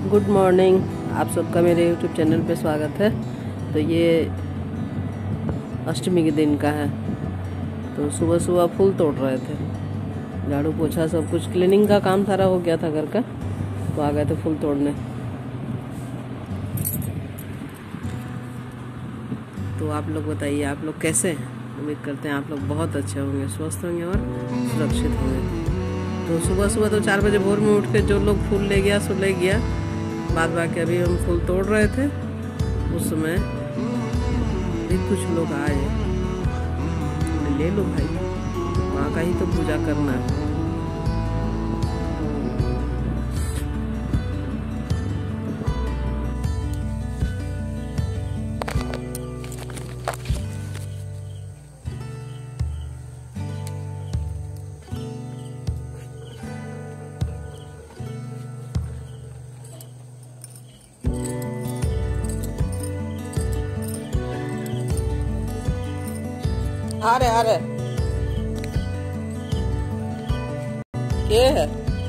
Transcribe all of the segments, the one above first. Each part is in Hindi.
Good morning. आप सबका मेरे यूट्यूब चैनल पे स्वागत है। तो ये अष्टमी के दिन का है। तो सुबह सुबह फूल तोड़ रहे थे, झाड़ू पोछा सब कुछ क्लीनिंग का काम सारा हो गया था घर का, तो आ गए थे फूल तोड़ने। तो आप लोग बताइए, आप लोग कैसे हैं? उम्मीद करते हैं आप लोग बहुत अच्छे होंगे, स्वस्थ होंगे और सुरक्षित होंगे। तो सुबह सुबह तो 4 बजे भोर में उठ के जो लोग फूल ले गया सो ले गया। बाद बाकी अभी हम फूल तोड़ रहे थे, उस समय भी कुछ लोग आए, ले लो भाई, माँ का ही तो पूजा करना है। आ रहे ये है।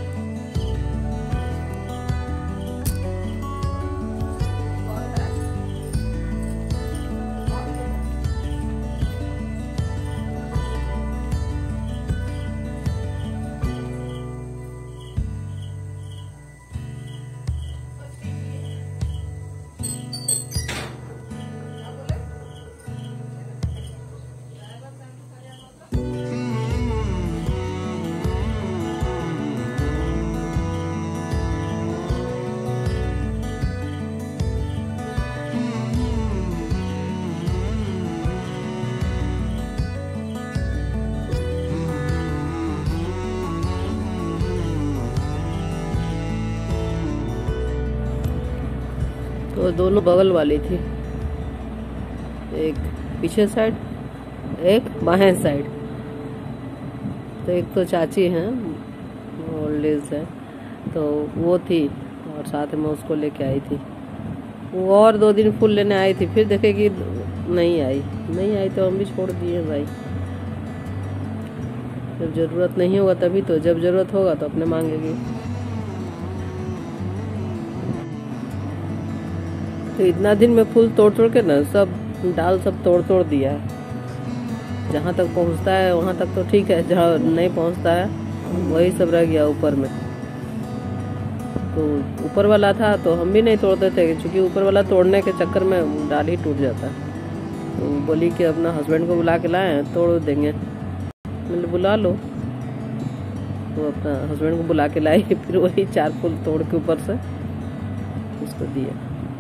तो दोनों बगल वाली थी, एक पीछे साइड, एक बाएं साइड। तो एक तो चाची हैं, ओल्ड एज है, तो वो थी और साथ में उसको लेके आई थी। वो और 2 दिन फूल लेने आई थी, फिर देखे कि नहीं आई तो हम भी छोड़ दिए भाई। जब जरूरत नहीं होगा तभी तो, जब जरूरत होगा तो अपने मांगेगी। तो इतना दिन में फूल तोड़ के ना सब डाल सब तोड़ दिया है। जहाँ तक पहुँचता है वहाँ तक तो ठीक है, जहाँ नहीं पहुँचता है वही सब रह गया ऊपर में। तो ऊपर वाला था तो हम भी नहीं तोड़ते थे, क्योंकि ऊपर वाला तोड़ने के चक्कर में डाल ही टूट जाता है। तो बोली कि अपना हस्बैंड को बुला के लाए, तोड़ देंगे। मैंने बुला लो, तो अपना हस्बैंड को बुला के लाई, फिर वही 4 फूल तोड़ के ऊपर से उसको दिया।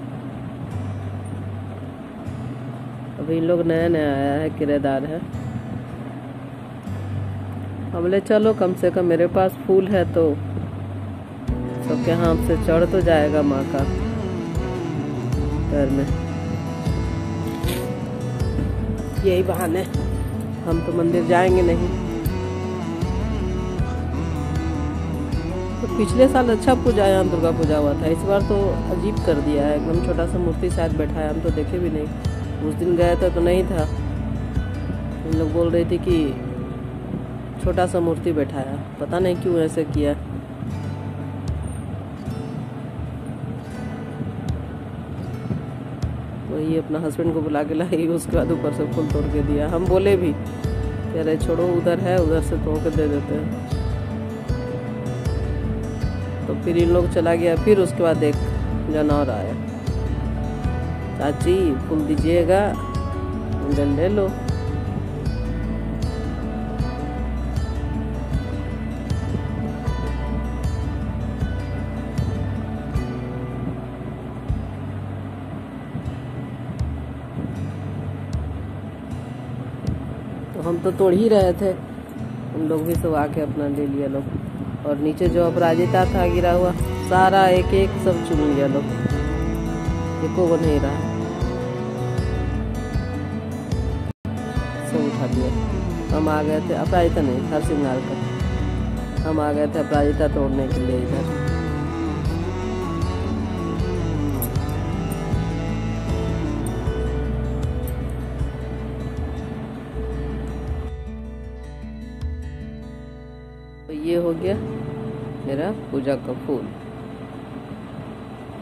अभी इन लोग नया आया है, किराएदार है। हम बोले चलो कम से कम मेरे पास फूल है तो सबके हाथ से चढ़ तो जाएगा माँ का पैर में। यही बहाने हम तो मंदिर जाएंगे नहीं। तो पिछले साल अच्छा पूजा यहाँ दुर्गा पूजा हुआ था, इस बार तो अजीब कर दिया है, एकदम छोटा सा मूर्ति शायद बैठा है, हम तो देखे भी नहीं। उस दिन गए थे तो नहीं था, उन लोग बोल रही थी कि छोटा सा मूर्ति बैठाया, पता नहीं क्यों ऐसे किया। वही अपना हस्बैंड को बुला के लाई, उसके बाद ऊपर से फूल तोड़ के दिया। हम बोले भी कह रहे छोड़ो, उधर है, उधर से तोड़ के दे देते हैं। तो फिर इन लोग चला गया। फिर उसके बाद एक जानवर आया, चाची फूल दीजिएगा, ले लो। तो हम तो तोड़ ही रहे थे, उन लोग भी सब आके अपना ले लिया लोग। और नीचे जो अपराजिता था गिरा हुआ, सारा एक एक सब चुन लिया लोग, एको वो नहीं रहा, सब उठा दिया। हम आ गए थे, अपराजिता नहीं, हर श्रृंगार का, हम आ गए थे अपराजिता तोड़ने के लिए इधर। तो ये हो गया मेरा पूजा का फूल।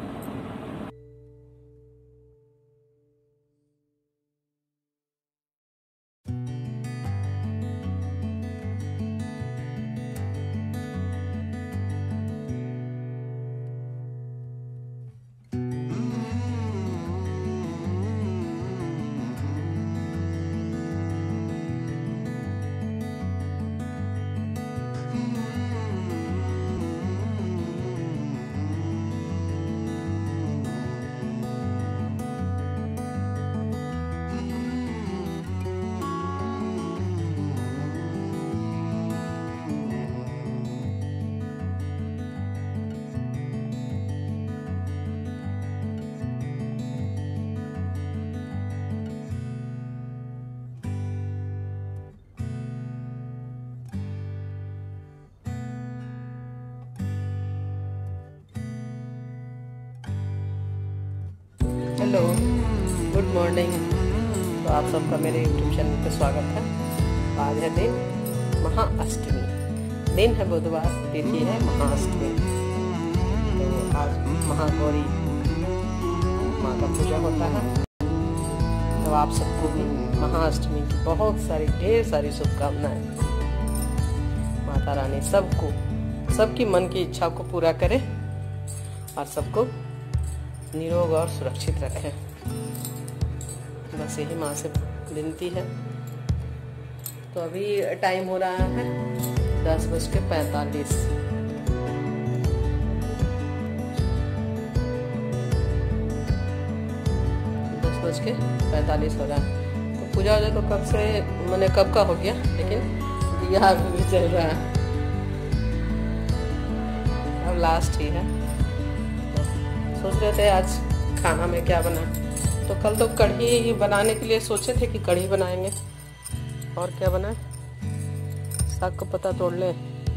Hello, good morning. तो आप सबका मेरे यूट्यूब चैनल पे स्वागत है। आज है दिन महाअष्टमी, दिन है बुधवार, तिथि है महाअष्टमी। तो आज महागौरी माँ का पूजा होता है। तो आप सबको भी महाअष्टमी की बहुत सारी ढेर सारी शुभकामनाएं। माता रानी सबको, सबकी मन की इच्छा को पूरा करे और सबको निरोग और सुरक्षित रखे। बस यही माँ से विनती है। तो अभी टाइम हो रहा है 10:45। हो रहा है। तो पूजा हो जाए तो कब से, मैंने कब का हो गया, लेकिन दिया अभी भी चल रहा है। अब लास्ट ही है। सोच रहे थे आज खाना में क्या बनाए। तो कल तो कढ़ी बनाने के लिए सोचे थे कि कढ़ी बनाएंगे। और क्या बनाए, साग का पत्ता तोड़ ले।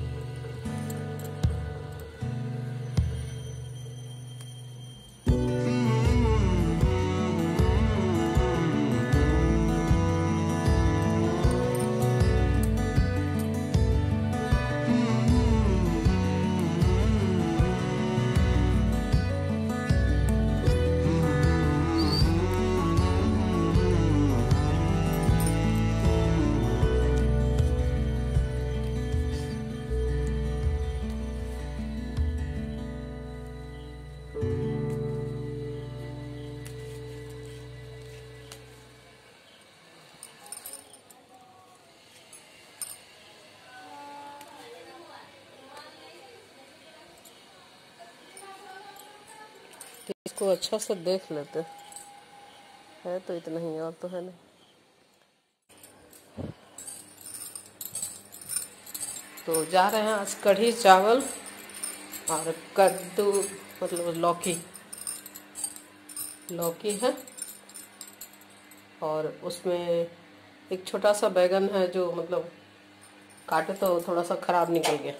इसको अच्छा से देख लेते है, तो इतना ही, और तो है नहीं। तो जा रहे हैं आज कढ़ी चावल और कद्दू, मतलब लौकी है, और उसमें एक छोटा सा बैगन है जो मतलब काटे तो थोड़ा सा खराब निकल गया,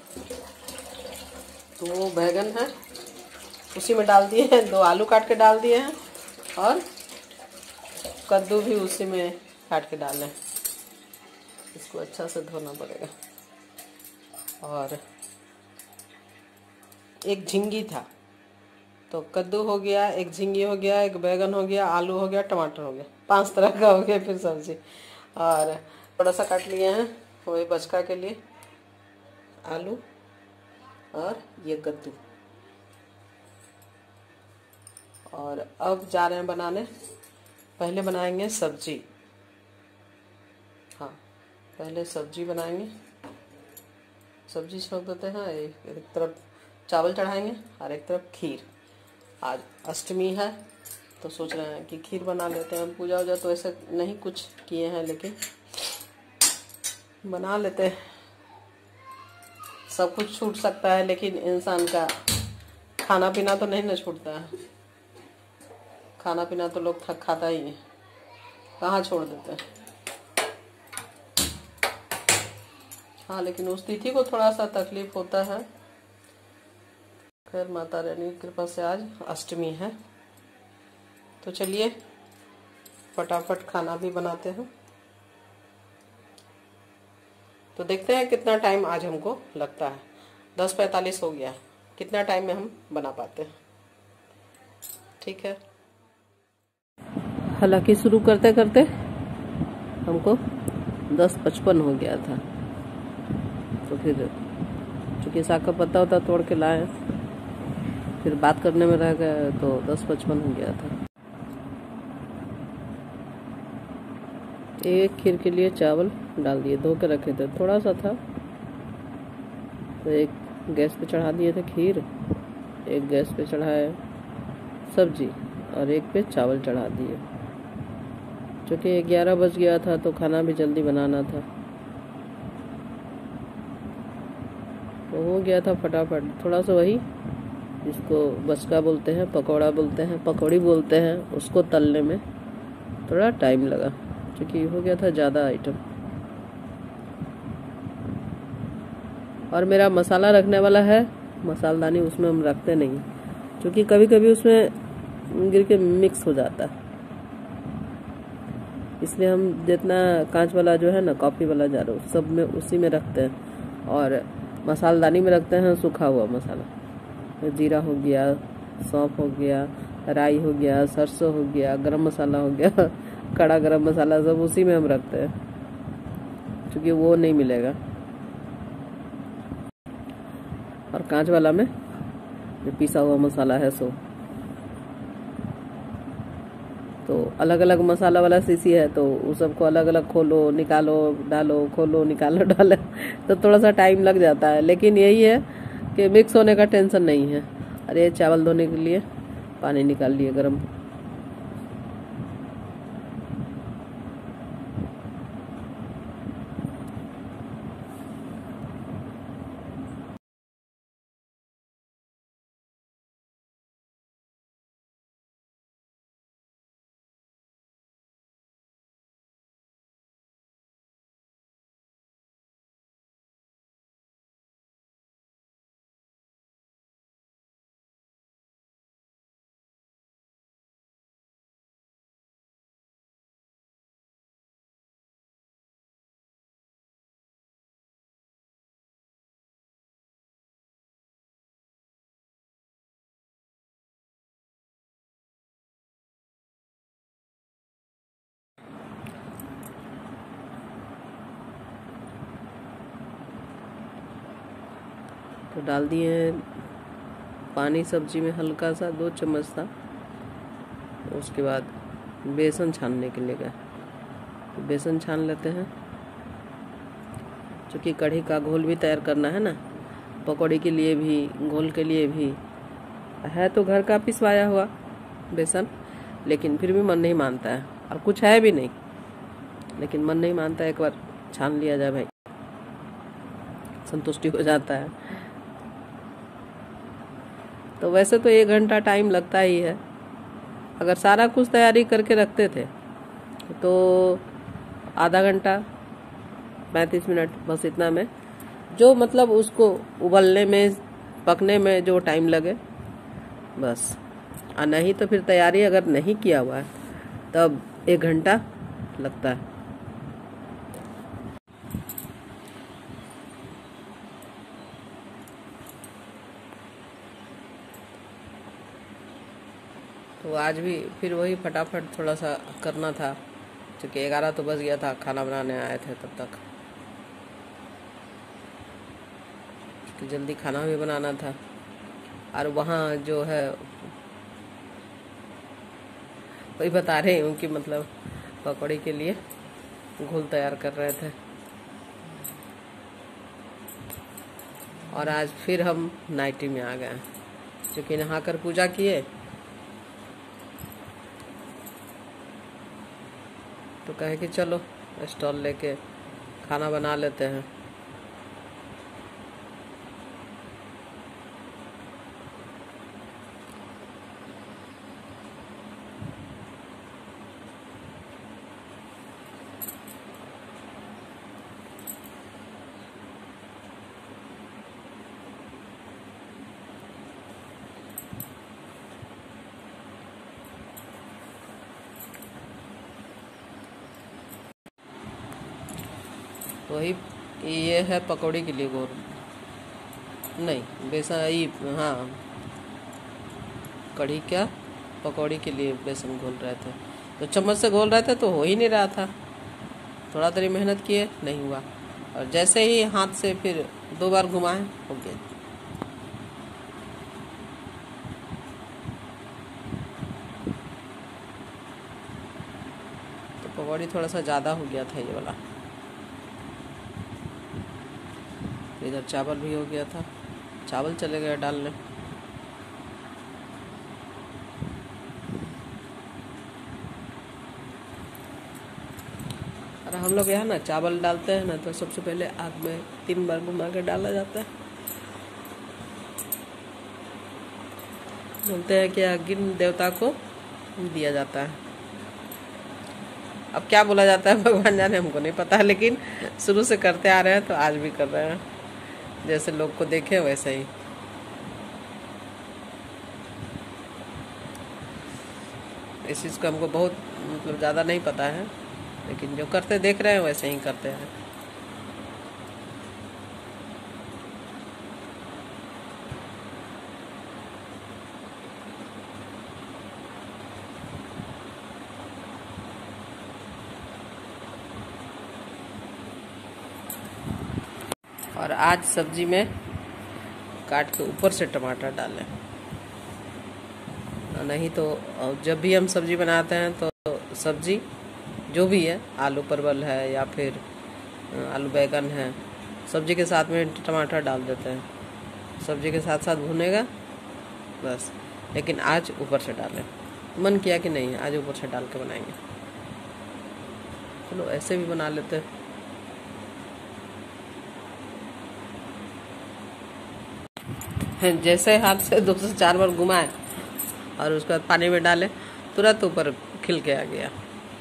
तो वो बैगन है, उसी में डाल दिए हैं। 2 आलू काट के डाल दिए हैं और कद्दू भी उसी में काट के डाले हैं। इसको अच्छा से धोना पड़ेगा। और एक झिंगी था, तो कद्दू हो गया, एक झिंगी हो गया, एक बैगन हो गया, आलू हो गया, टमाटर हो गया, 5 तरह का हो गया फिर सब्जी। और थोड़ा सा काट लिए हैं वही बचका के लिए, आलू और ये कद्दू। और अब जा रहे हैं बनाने। पहले बनाएंगे सब्जी। हाँ, पहले सब्जी बनाएंगे। सब्जी छोड़ देते हैं। एक तरफ चावल चढ़ाएंगे और एक तरफ खीर। आज अष्टमी है तो सोच रहे हैं कि खीर बना लेते हैं। पूजा वूजा तो ऐसे नहीं कुछ किए हैं, लेकिन बना लेते हैं। सब कुछ छूट सकता है, लेकिन इंसान का खाना पीना तो नहीं ना छूटता है। खाना पीना तो लोग खाता ही है, कहाँ छोड़ देते हैं। हाँ, लेकिन उस तिथि को थोड़ा सा तकलीफ होता है। खैर, माता रानी की कृपा से आज अष्टमी है। तो चलिए फटाफट खाना भी बनाते हैं। तो देखते हैं कितना टाइम आज हमको लगता है। 10:45 हो गया है। कितना टाइम में हम बना पाते हैं। ठीक है। हालांकि शुरू करते करते हमको 10:55 हो गया था। तो फिर चूँकि साग का पत्ता होता तोड़ के लाए, फिर बात करने में रह गया, तो 10:55 हो गया था। एक खीर के लिए चावल डाल दिए, धो के रखे थे, थोड़ा सा था, तो एक गैस पे चढ़ा दिए थे खीर, एक गैस पे चढ़ाए सब्जी और एक पे चावल चढ़ा दिए। क्योंकि 11 बज गया था तो खाना भी जल्दी बनाना था, तो हो गया था फटाफट। थोड़ा सा वही जिसको बचका बोलते हैं, पकौड़ा बोलते हैं, पकौड़ी बोलते हैं, उसको तलने में थोड़ा टाइम लगा, क्योंकि हो गया था ज़्यादा आइटम। और मेरा मसाला रखने वाला है मसालदानी, उसमें हम रखते नहीं, क्योंकि कभी कभी उसमें गिर के मिक्स हो जाता है। इसलिए हम जितना कांच वाला जो है ना, कॉफ़ी वाला जार सब में उसी में रखते हैं, और मसालदानी में रखते हैं सूखा हुआ मसाला। जीरा हो गया, सौंफ हो गया, राई हो गया, सरसों हो गया, गरम मसाला हो गया, कड़ा गरम मसाला, सब उसी में हम रखते हैं, क्योंकि वो नहीं मिलेगा। और कांच वाला में जो पिसा हुआ मसाला है सो, तो अलग अलग मसाला वाला शीशी है, तो उस सबको अलग अलग खोलो निकालो डालो, खोलो निकालो डालो, तो थोड़ा सा टाइम लग जाता है। लेकिन यही है कि मिक्स होने का टेंशन नहीं है। अरे चावल धोने के लिए पानी निकाल लिए गरम। तो डाल दिए पानी सब्जी में हल्का सा, 2 चम्मच था। उसके बाद बेसन छानने के लिए गए, बेसन छान लेते हैं, क्योंकि कढ़ी का घोल भी तैयार करना है ना, पकौड़ी के लिए भी, घोल के लिए भी है। तो घर का पिसवाया हुआ बेसन, लेकिन फिर भी मन नहीं मानता है, और कुछ है भी नहीं, लेकिन मन नहीं मानता है। एक बार छान लिया जाए भाई, संतुष्टि हो जाता है। तो वैसे तो 1 घंटा टाइम लगता ही है। अगर सारा कुछ तैयारी करके रखते थे तो आधा घंटा 35 मिनट, बस इतना में, जो मतलब उसको उबलने में, पकने में जो टाइम लगे बस। और नहीं तो फिर तैयारी अगर नहीं किया हुआ है तब 1 घंटा लगता है। तो आज भी फिर वही फटाफट थोड़ा सा करना था, क्योंकि 11 तो बज गया था, खाना बनाने आए थे तब तक, तो जल्दी खाना भी बनाना था। और वहाँ जो है वही बता रही हूँ कि मतलब पकौड़ी के लिए घोल तैयार कर रहे थे। और आज फिर हम नाइटी में आ गए, क्योंकि नहाकर पूजा किए, तो कहे कि चलो स्टॉल लेके खाना बना लेते हैं। वही ये है पकौड़ी के लिए घोल, नहीं बेसन ही, हाँ कढ़ी क्या पकौड़ी के लिए बेसन घोल रहे थे। तो चम्मच से घोल रहे थे तो हो ही नहीं रहा था, थोड़ा देरी मेहनत किए नहीं हुआ, और जैसे ही हाथ से फिर 2 बार घुमाए हो गया। तो पकौड़ी थोड़ा सा ज़्यादा हो गया था ये वाला। इधर चावल भी हो गया था, चावल चले गए डालने। और हम लोग यहाँ ना चावल डालते हैं ना, तो सबसे पहले आग में 3 बार घुमा के डाला जाता है। बोलते हैं कि अग्नि देवता को दिया जाता है। अब क्या बोला जाता है भगवान जाने, हमको नहीं पता, लेकिन शुरू से करते आ रहे हैं तो आज भी कर रहे हैं, जैसे लोग को देखे वैसे ही। इस चीज़ को हमको बहुत मतलब ज़्यादा नहीं पता है, लेकिन जो करते देख रहे हैं वैसे ही करते हैं। और आज सब्जी में काट के ऊपर से टमाटर डालें, नहीं तो जब भी हम सब्जी बनाते हैं तो सब्जी जो भी है, आलू परवल है या फिर आलू बैगन है, सब्जी के साथ में टमाटर डाल देते हैं, सब्जी के साथ साथ भुनेगा बस। लेकिन आज ऊपर से डालें, मन किया कि नहीं आज ऊपर से डाल के बनाएंगे। चलो ऐसे भी बना लेते हैं। जैसे हाथ से 2 से 4 बार घुमाए और उसके बाद पानी में डाले, तुरंत ऊपर खिल के आ गया।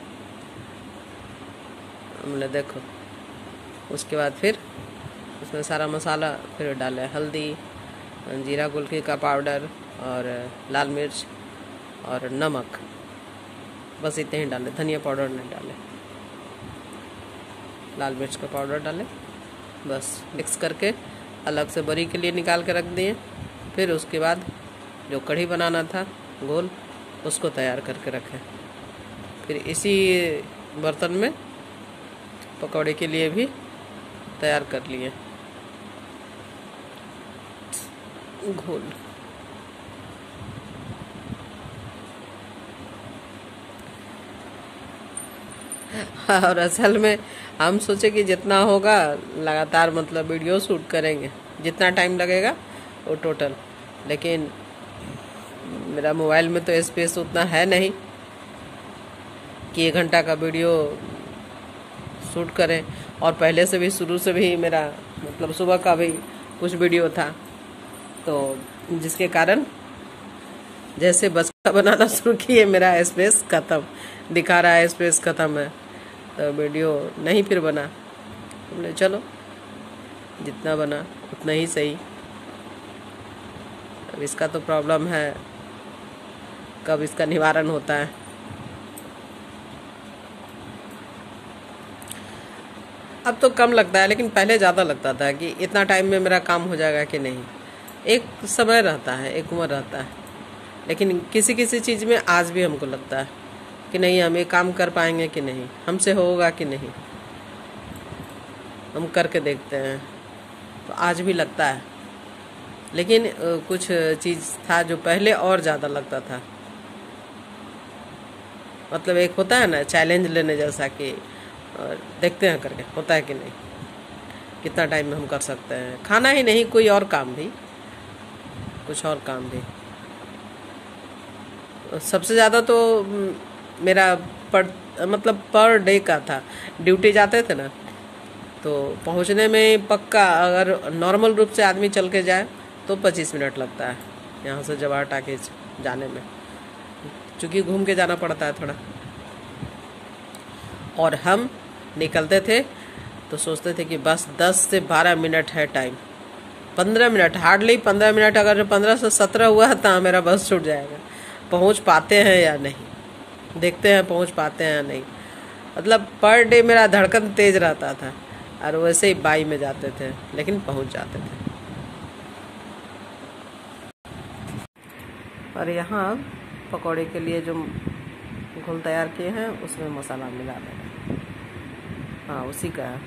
हमने देखो, उसके बाद फिर उसमें सारा मसाला फिर डाले, हल्दी, जीरा गुलकी का पाउडर और लाल मिर्च और नमक, बस इतने ही डाले। धनिया पाउडर नहीं डाले, लाल मिर्च का पाउडर डाले, बस मिक्स करके अलग से बरी के लिए निकाल के रख दिए। फिर उसके बाद जो कढ़ी बनाना था गोल, उसको तैयार करके रखें। फिर इसी बर्तन में पकौड़े के लिए भी तैयार कर लिए घोल। और असल में हम सोचे कि जितना होगा लगातार मतलब वीडियो शूट करेंगे, जितना टाइम लगेगा वो टोटल, लेकिन मेरा मोबाइल में तो स्पेस उतना है नहीं कि 1 घंटा का वीडियो शूट करें। और पहले से भी शुरू से भी मेरा मतलब सुबह का भी कुछ वीडियो था, तो जिसके कारण जैसे बचका बनाना शुरू किए मेरा स्पेस खत्म दिखा रहा है, स्पेस खत्म है, तो वीडियो नहीं फिर बना। बोले चलो जितना बना उतना ही सही। अब इसका तो प्रॉब्लम है, कब इसका निवारण होता है। अब तो कम लगता है, लेकिन पहले ज़्यादा लगता था कि इतना टाइम में मेरा काम हो जाएगा कि नहीं। एक समय रहता है, एक उम्र रहता है, लेकिन किसी किसी चीज़ में आज भी हमको लगता है कि नहीं हम ये काम कर पाएंगे कि नहीं, हमसे होगा कि नहीं, हम करके देखते हैं, तो आज भी लगता है। लेकिन कुछ चीज़ था जो पहले और ज़्यादा लगता था, मतलब एक होता है ना चैलेंज लेने जैसा कि देखते हैं करके होता है कि नहीं, कितना टाइम में हम कर सकते हैं। खाना ही नहीं, कोई और काम भी, कुछ और काम भी। सबसे ज़्यादा तो मेरा पर डे का था। ड्यूटी जाते थे ना, तो पहुंचने में पक्का अगर नॉर्मल रूप से आदमी चल के जाए तो 25 मिनट लगता है यहाँ से जवाहर टाकीज जाने में, क्योंकि घूम के जाना पड़ता है थोड़ा। और हम निकलते थे तो सोचते थे कि बस 10 से 12 मिनट है टाइम, 15 मिनट, हार्डली 15 मिनट, अगर 15 से 17 हुआ तो मेरा बस छूट जाएगा। पहुंच पाते हैं या नहीं, देखते हैं पहुंच पाते हैं या नहीं। मतलब पर डे मेरा धड़कन तेज रहता था, और वैसे ही बाई में जाते थे, लेकिन पहुंच जाते थे। और यहाँ पकौड़े के लिए जो घोल तैयार किए हैं उसमें मसाला मिला देना। हाँ उसी का है,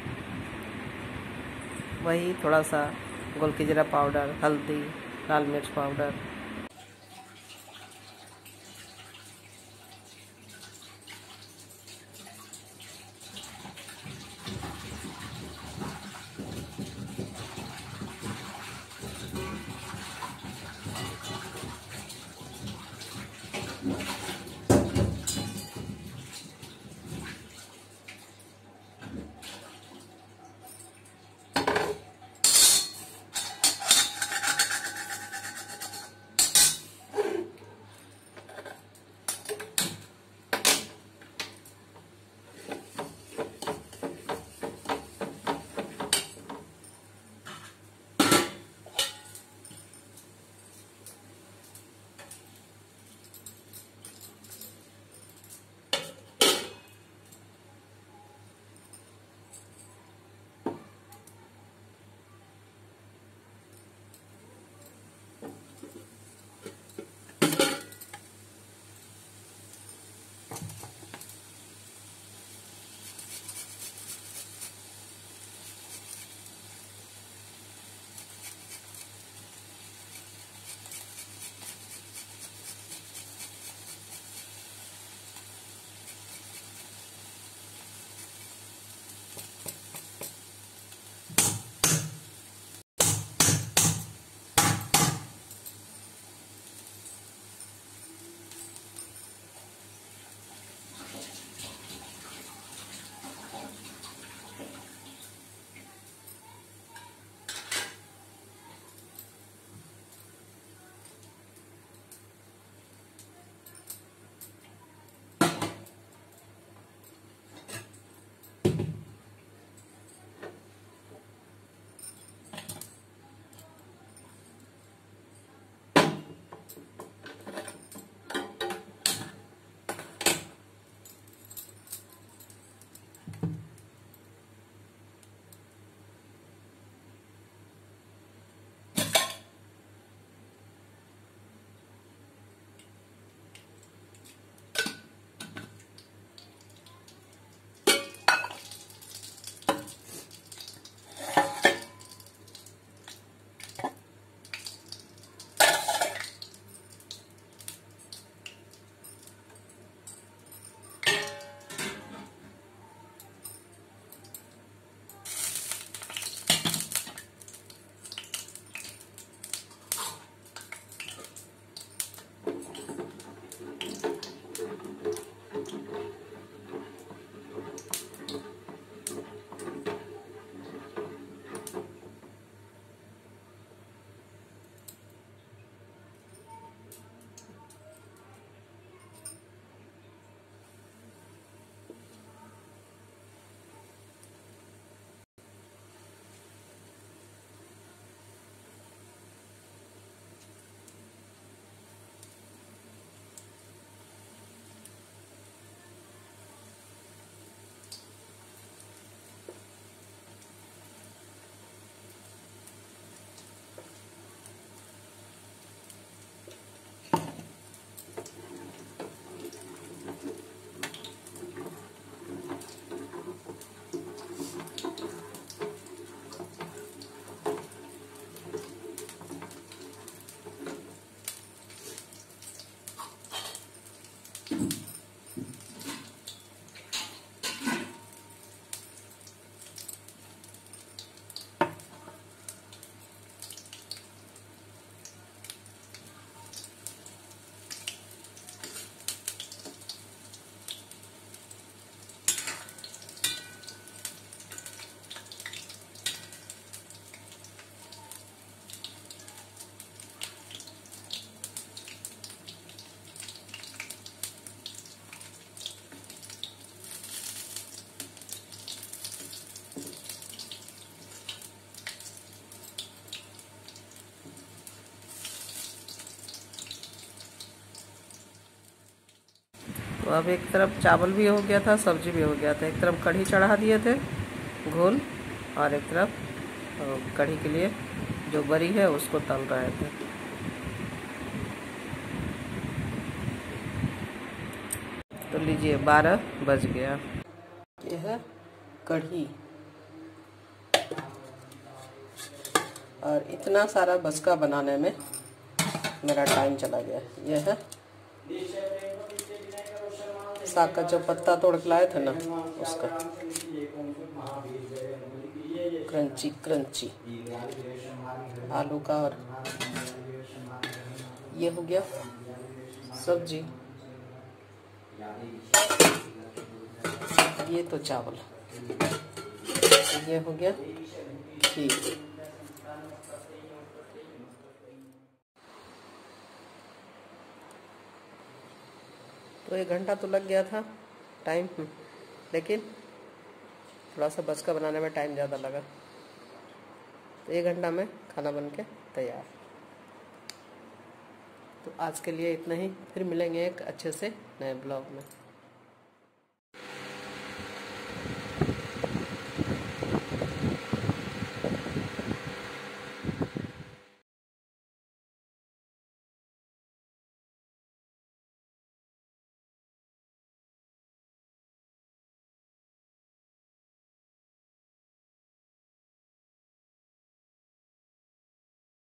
वही थोड़ा सा गोल की जीरा पाउडर, हल्दी, लाल मिर्च पाउडर, तो अब एक तरफ चावल भी हो गया था, सब्जी भी हो गया था। एक तरफ कढ़ी चढ़ा दिए थे घोल, और एक तरफ कढ़ी के लिए जो बरी है उसको तल रहे थे। तो लीजिए 12 बज गया। यह है कढ़ी, और इतना सारा बचका बनाने में मेरा टाइम चला गया। यह है साग का जो पत्ता तोड़ के लाए थे ना, उसका क्रंची क्रंची आलू का, और ये हो गया सब्जी, ये तो चावल, ये हो गया खीर। तो 1 घंटा तो लग गया था टाइम, लेकिन थोड़ा सा बचका बनाने में टाइम ज़्यादा लगा। तो 1 घंटा में खाना बन के तैयार। तो आज के लिए इतना ही, फिर मिलेंगे एक अच्छे से नए ब्लॉग में।